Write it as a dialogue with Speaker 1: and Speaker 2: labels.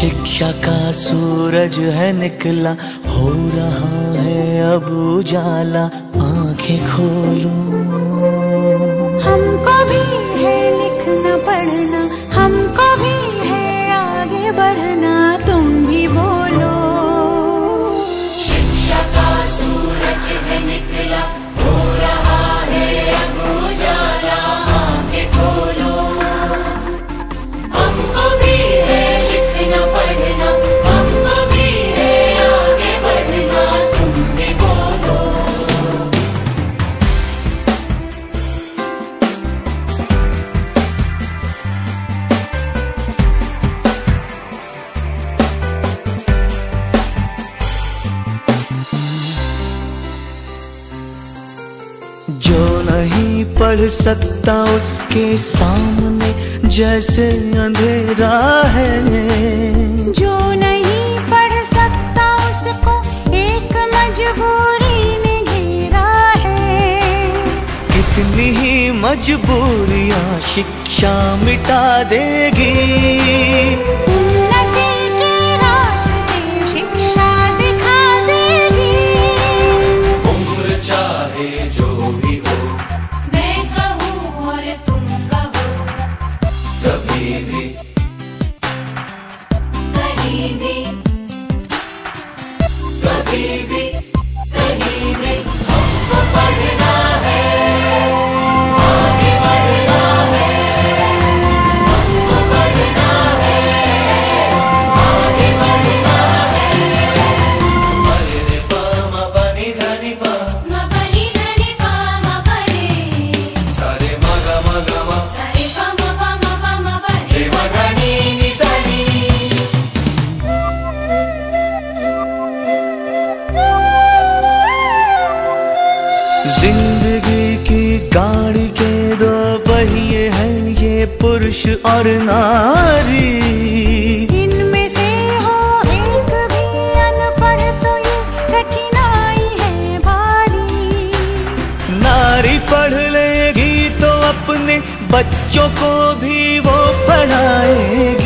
Speaker 1: शिक्षा का सूरज है निकला, हो रहा है अब उजाला, आंखें खोलो।
Speaker 2: हमको भी है लिखना पढ़ना, हमको भी है आगे बढ़ना, तुम भी बोलो।
Speaker 3: शिक्षा का सूरज है निकला, हो रहा है अब उजाला, आंखें खोलो। हमको भी है लिखना पढ़ना, हमको भी है आगे बढ़ना, तुम भी बोलो।
Speaker 1: जो नहीं पढ़ सकता उसके सामने जैसे अंधेरा है,
Speaker 2: जो नहीं पढ़ सकता उसको एक मजबूरी ने घेरा है।
Speaker 1: कितनी ही मजबूरियां शिक्षा मिटा देगी,
Speaker 2: उन्नति के रास्ते शिक्षा दिखा देगी।
Speaker 3: उम्र चाहे जो भी हो, मैं कहूँ और तुम कहो, कभी भी कहीं भी, कभी भी कहीं भी, हमको पढ़ना है, आगे बढ़ना है, हमको पढ़ना है, आगे बढ़ना है। मरे पा मा बनी धनी पा, मा बनी धनी पा मा बनी, सारे मा गा मा, सारे पा मा बनी, मा धनी नि सनी।
Speaker 1: जिंदगी की गाड़ी के दो पहिए हैं, ये पुरुष और नारी।
Speaker 2: इनमें से हो एक भी अनपढ़ तो ये कठिनाई है भारी।
Speaker 1: नारी पढ़ लेगी तो अपने बच्चों को भी वो पढ़ाएगी।